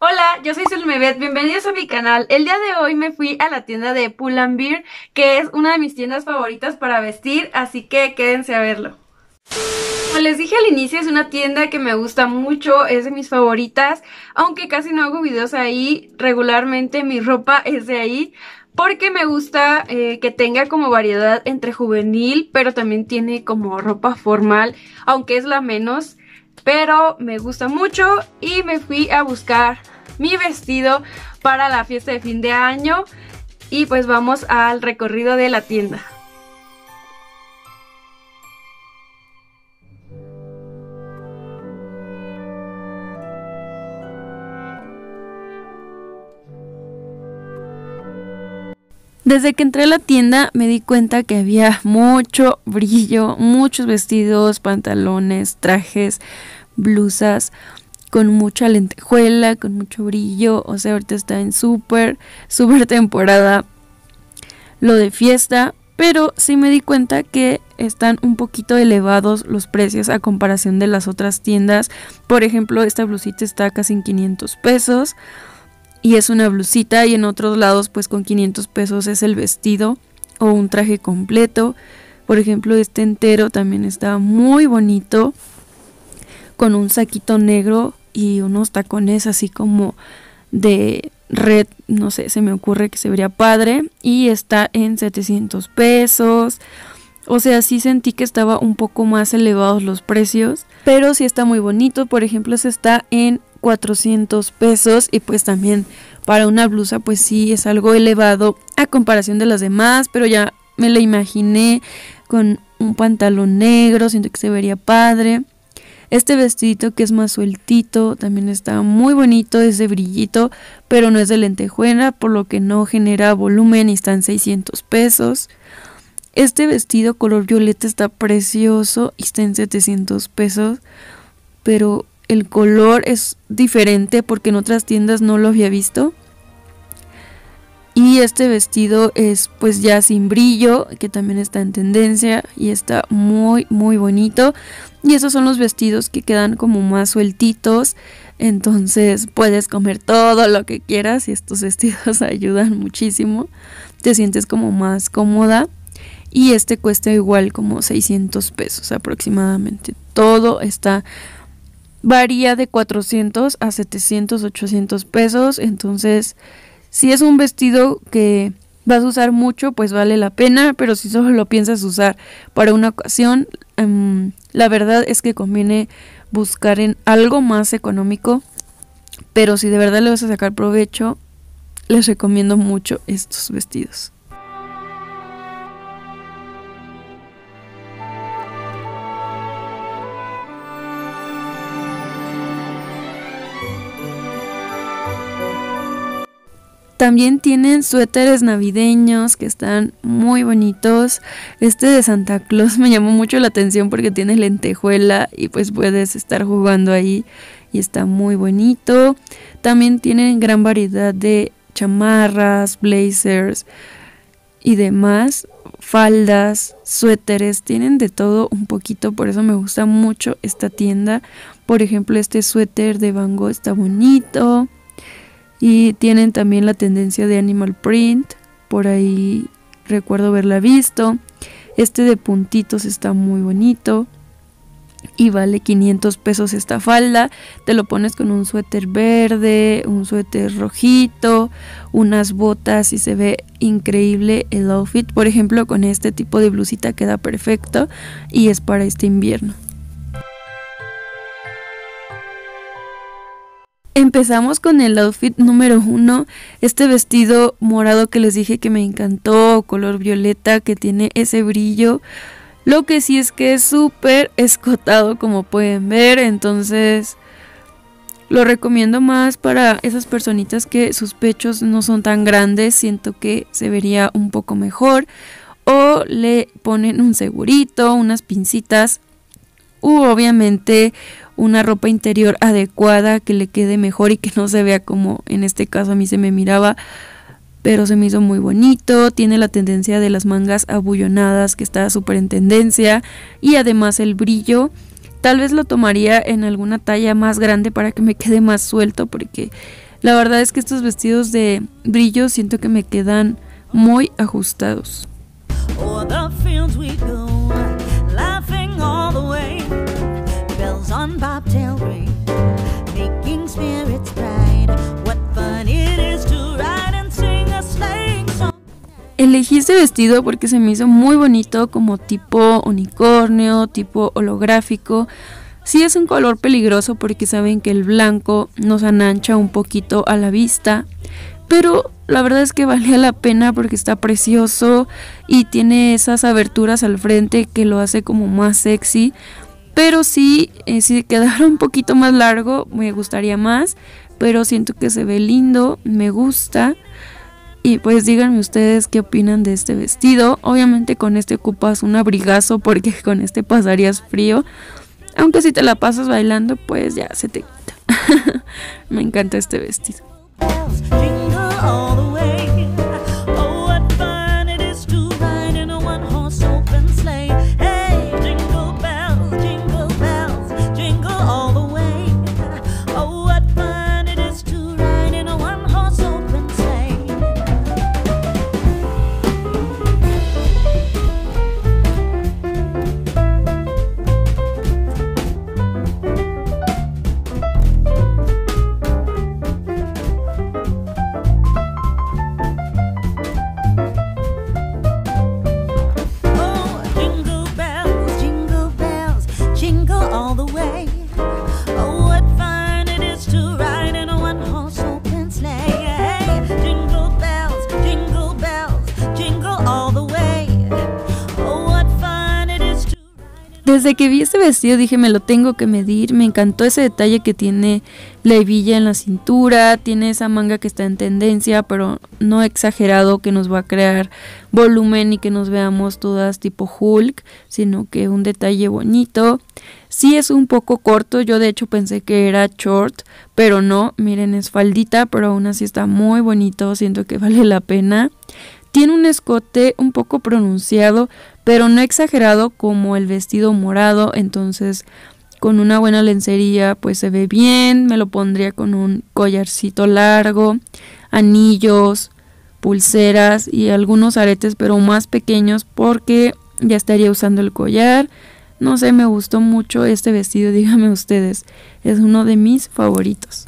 Hola, yo soy Zulmebet, bienvenidos a mi canal. El día de hoy me fui a la tienda de Pull&Bear, que es una de mis tiendas favoritas para vestir, así que quédense a verlo. Como les dije al inicio, es una tienda que me gusta mucho, es de mis favoritas, aunque casi no hago videos ahí, regularmente mi ropa es de ahí, porque me gusta que tenga como variedad entre juvenil, pero también tiene como ropa formal, aunque es la menos. Pero me gusta mucho y me fui a buscar mi vestido para la fiesta de fin de año. Y pues vamos al recorrido de la tienda. Desde que entré a la tienda me di cuenta que había mucho brillo, muchos vestidos, pantalones, trajes, blusas con mucha lentejuela, con mucho brillo. O sea, ahorita está en súper temporada lo de fiesta, pero sí me di cuenta que están un poquito elevados los precios a comparación de las otras tiendas. Por ejemplo, esta blusita está casi en 500 pesos. Y es una blusita, y en otros lados pues con 500 pesos es el vestido o un traje completo. Por ejemplo, este entero también está muy bonito, con un saquito negro y unos tacones así como de red, no sé, se me ocurre que se vería padre, y está en 700 pesos. O sea, sí sentí que estaba un poco más elevados los precios, pero sí está muy bonito. Por ejemplo, ese está en 400 pesos y pues también para una blusa pues sí es algo elevado a comparación de las demás, pero ya me la imaginé con un pantalón negro, siento que se vería padre. Este vestidito que es más sueltito también está muy bonito, es de brillito, pero no es de lentejuela, por lo que no genera volumen, y está en 600 pesos. Este vestido color violeta está precioso y está en 700 pesos, pero el color es diferente porque en otras tiendas no lo había visto. Y este vestido es pues ya sin brillo, que también está en tendencia y está muy bonito. Y esos son los vestidos que quedan como más sueltitos, entonces puedes comer todo lo que quieras y estos vestidos ayudan muchísimo. Te sientes como más cómoda. Y este cuesta igual como 600 pesos aproximadamente. Todo varía de 400 a 700, 800 pesos. Entonces, si es un vestido que vas a usar mucho, pues vale la pena. Pero si solo lo piensas usar para una ocasión, la verdad es que conviene buscar en algo más económico. Pero si de verdad le vas a sacar provecho, les recomiendo mucho estos vestidos. También tienen suéteres navideños que están muy bonitos. Este de Santa Claus me llamó mucho la atención porque tiene lentejuela y pues puedes estar jugando ahí y está muy bonito. También tienen gran variedad de chamarras, blazers y demás, faldas, suéteres, tienen de todo un poquito, por eso me gusta mucho esta tienda. Por ejemplo, este suéter de Van Gogh está bonito. Y tienen también la tendencia de animal print, por ahí recuerdo haberla visto. Este de puntitos está muy bonito y vale 500 pesos esta falda. Te lo pones con un suéter verde, un suéter rojito, unas botas y se ve increíble el outfit. Por ejemplo, con este tipo de blusita queda perfecto y es para este invierno. Empezamos con el outfit número 1, este vestido morado que les dije que me encantó, color violeta, que tiene ese brillo. Lo que sí es que es súper escotado, como pueden ver, entonces lo recomiendo más para esas personitas que sus pechos no son tan grandes, siento que se vería un poco mejor. O le ponen un segurito, unas pincitas, u obviamente una ropa interior adecuada que le quede mejor y que no se vea como en este caso a mí se me miraba, pero se me hizo muy bonito. Tiene la tendencia de las mangas abullonadas que está súper en tendencia, y además el brillo. Tal vez lo tomaría en alguna talla más grande para que me quede más suelto, porque La verdad es que estos vestidos de brillo siento que me quedan muy ajustados. O'er the fields we go, laughing all the way. Bells on bobtail ring, making spirits bright. What fun it is to ride and sing a sleighing song. Elegí este vestido porque se me hizo muy bonito, como tipo unicornio, tipo holográfico. Sí es un color peligroso porque saben que el blanco nos anancha un poquito a la vista, pero la verdad es que valía la pena porque está precioso y tiene esas aberturas al frente que lo hace como más sexy. Pero sí, si quedara un poquito más largo me gustaría más, pero siento que se ve lindo, me gusta. Y pues díganme ustedes qué opinan de este vestido. Obviamente con este ocupas un abrigazo porque con este pasarías frío. Aunque si te la pasas bailando, pues ya se te quita. Me encanta este vestido. Bells jingle all the way. Oh, what fun it is to ride in a one-horse open sleigh. Hey, jingle bells, jingle all the way. Oh, what fun it is to ride in a one-horse open sleigh. Oh, jingle bells, jingle all the way. Oh, what fun it is to ride in a one-horse open sleigh. Hey, jingle bells, jingle all the way. Oh, what fun it is to Desde que vi este vestido dije me lo tengo que medir. Me encantó ese detalle que tiene la hebilla en la cintura, tiene esa manga que está en tendencia, pero no exagerado que nos va a crear volumen y que nos veamos todas tipo Hulk, sino que un detalle bonito. Sí es un poco corto, yo de hecho pensé que era short, pero no, miren, es faldita, pero aún así está muy bonito, siento que vale la pena. Tiene un escote un poco pronunciado, pero no exagerado como el vestido morado, entonces con una buena lencería pues se ve bien. Me lo pondría con un collarcito largo, anillos, pulseras y algunos aretes, pero más pequeños porque ya estaría usando el collar. No sé, me gustó mucho este vestido, díganme ustedes, es uno de mis favoritos.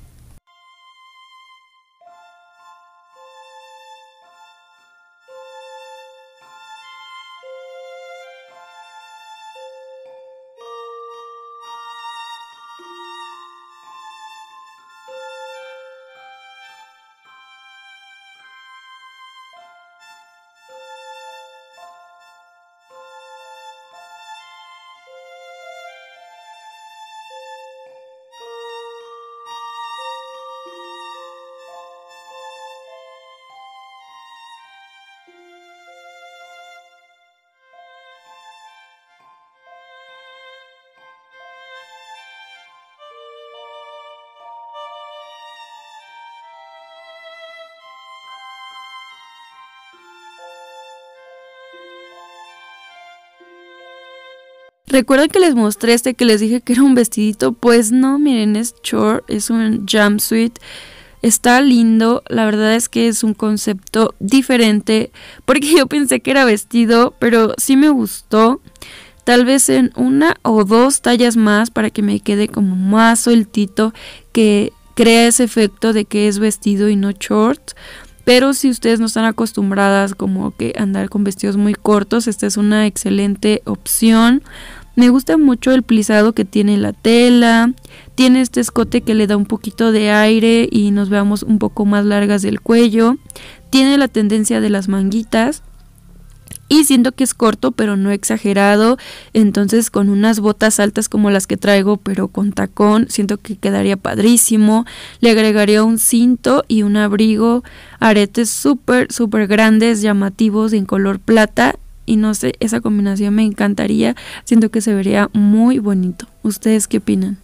¿Recuerdan que les mostré este que les dije que era un vestidito? Pues no, miren, es short, es un jumpsuit. Está lindo, la verdad es que es un concepto diferente porque yo pensé que era vestido, pero sí me gustó. Tal vez en una o dos tallas más para que me quede como más sueltito, que crea ese efecto de que es vestido y no short. Pero si ustedes no están acostumbradas como que andar con vestidos muy cortos, esta es una excelente opción. Me gusta mucho el plisado que tiene la tela, tiene este escote que le da un poquito de aire y nos veamos un poco más largas del cuello, tiene la tendencia de las manguitas y siento que es corto pero no exagerado, entonces con unas botas altas como las que traigo pero con tacón siento que quedaría padrísimo. Le agregaría un cinto y un abrigo, aretes súper grandes, llamativos en color plata. Y no sé, esa combinación me encantaría. Siento que se vería muy bonito. ¿Ustedes qué opinan?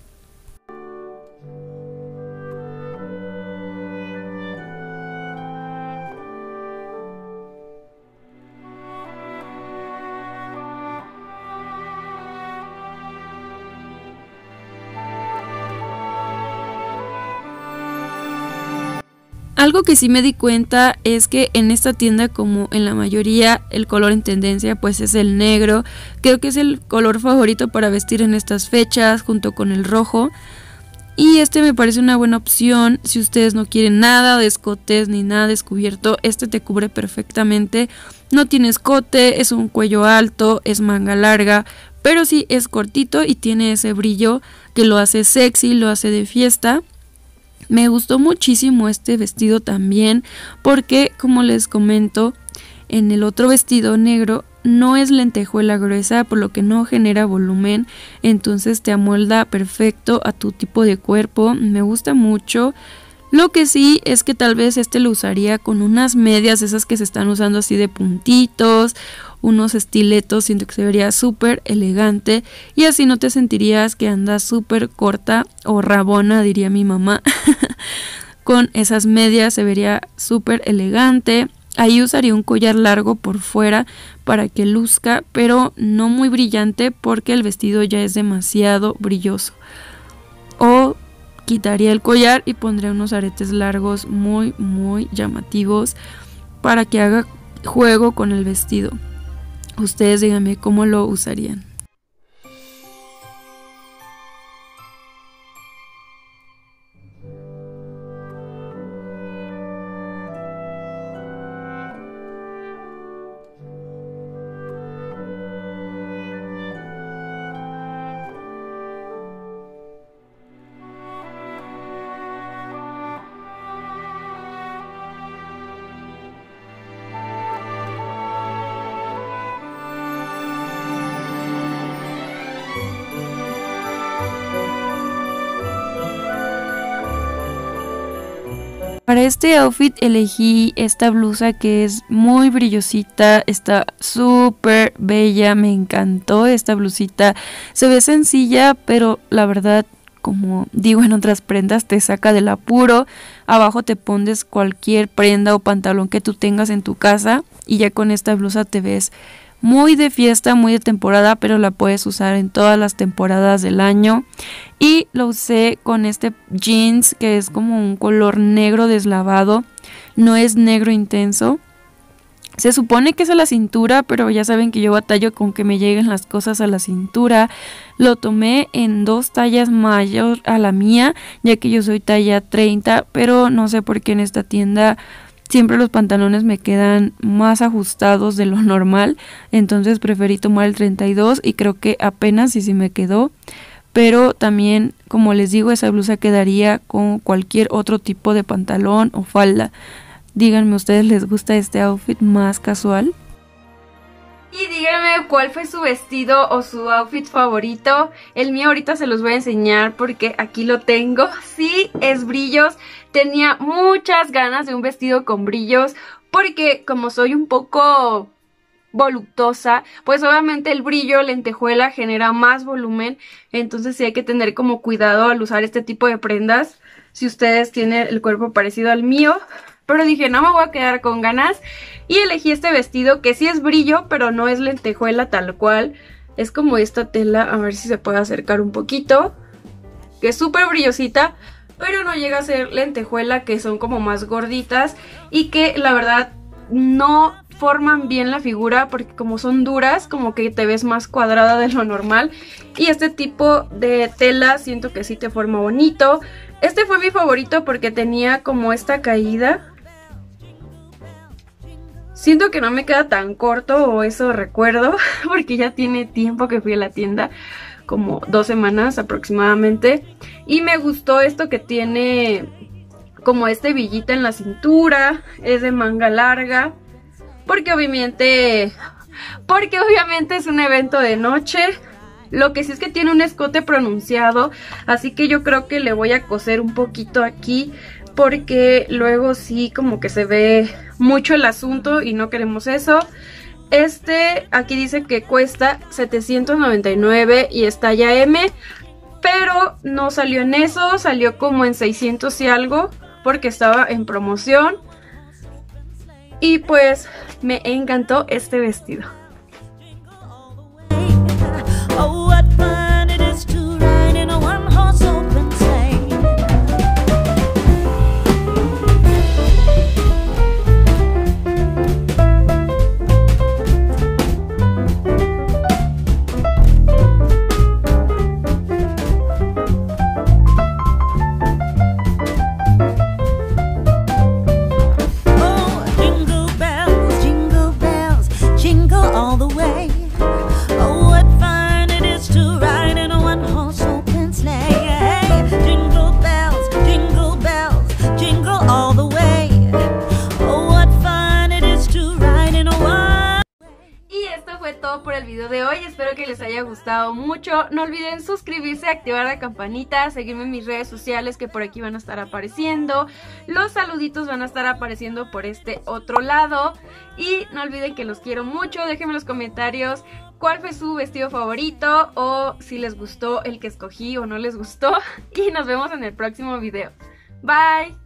Algo que sí me di cuenta es que en esta tienda, como en la mayoría, el color en tendencia pues es el negro. Creo que es el color favorito para vestir en estas fechas junto con el rojo. Y este me parece una buena opción si ustedes no quieren nada de escotes ni nada descubierto. Este te cubre perfectamente. No tiene escote, es un cuello alto, es manga larga, pero sí es cortito y tiene ese brillo que lo hace sexy, lo hace de fiesta. Me gustó muchísimo este vestido también porque, como les comento, en el otro vestido negro no es lentejuela gruesa, por lo que no genera volumen, entonces te amolda perfecto a tu tipo de cuerpo. Me gusta mucho. Lo que sí es que tal vez este lo usaría con unas medias, esas que se están usando así de puntitos, unos estiletos. Siento que se vería súper elegante y así no te sentirías que andas súper corta o rabona, diría mi mamá. Con esas medias se vería súper elegante. Ahí usaría un collar largo por fuera para que luzca, pero no muy brillante porque el vestido ya es demasiado brilloso. O quitaría el collar y pondría unos aretes largos muy llamativos para que haga juego con el vestido. Ustedes díganme cómo lo usarían. Para este outfit elegí esta blusa que es muy brillosita, está súper bella, me encantó esta blusita. Se ve sencilla, pero la verdad, como digo en otras prendas, te saca del apuro. Abajo te pones cualquier prenda o pantalón que tú tengas en tu casa y ya con esta blusa te ves muy de fiesta, muy de temporada, pero la puedes usar en todas las temporadas del año. Y lo usé con este jeans que es como un color negro deslavado, no es negro intenso. Se supone que es a la cintura, pero ya saben que yo batallo con que me lleguen las cosas a la cintura. Lo tomé en 2 tallas mayor a la mía, ya que yo soy talla 30, pero no sé por qué en esta tienda siempre los pantalones me quedan más ajustados de lo normal, entonces preferí tomar el 32 y creo que apenas sí me quedó. Pero también, como les digo, esa blusa quedaría con cualquier otro tipo de pantalón o falda. Díganme, ¿ustedes les gusta este outfit más casual? Y díganme cuál fue su vestido o su outfit favorito. El mío ahorita se los voy a enseñar porque aquí lo tengo. Sí, es brillos. Tenía muchas ganas de un vestido con brillos porque como soy un poco voluptuosa, pues obviamente el brillo lentejuela genera más volumen, entonces sí hay que tener como cuidado al usar este tipo de prendas si ustedes tienen el cuerpo parecido al mío. Pero dije, no me voy a quedar con ganas y elegí este vestido que sí es brillo, pero no es lentejuela tal cual. Es como esta tela, a ver si se puede acercar un poquito, que es súper brillosita, pero no llega a ser lentejuela, que son como más gorditas y que la verdad no forman bien la figura porque como son duras, como que te ves más cuadrada de lo normal. Y este tipo de tela siento que sí te forma bonito. Este fue mi favorito porque tenía como esta caída. Siento que no me queda tan corto, o eso recuerdo, porque ya tiene tiempo que fui a la tienda, como 2 semanas aproximadamente. Y me gustó esto que tiene como este villita en la cintura, es de manga larga, porque obviamente es un evento de noche. Lo que sí es que tiene un escote pronunciado, así que yo creo que le voy a coser un poquito aquí, porque luego sí como que se ve mucho el asunto y no queremos eso. Este aquí dice que cuesta 799 y es talla M, pero no salió en eso, salió como en 600 y algo porque estaba en promoción. Y pues me encantó este vestido. Oh, what fun it is to ride in a one-horse open sleigh. video de hoy, espero que les haya gustado mucho. No olviden suscribirse, activar la campanita, seguirme en mis redes sociales que por aquí van a estar apareciendo. Los saluditos van a estar apareciendo por este otro lado. Y no olviden que los quiero mucho, déjenme en los comentarios cuál fue su vestido favorito o si les gustó el que escogí o no les gustó. Y nos vemos en el próximo video. Bye.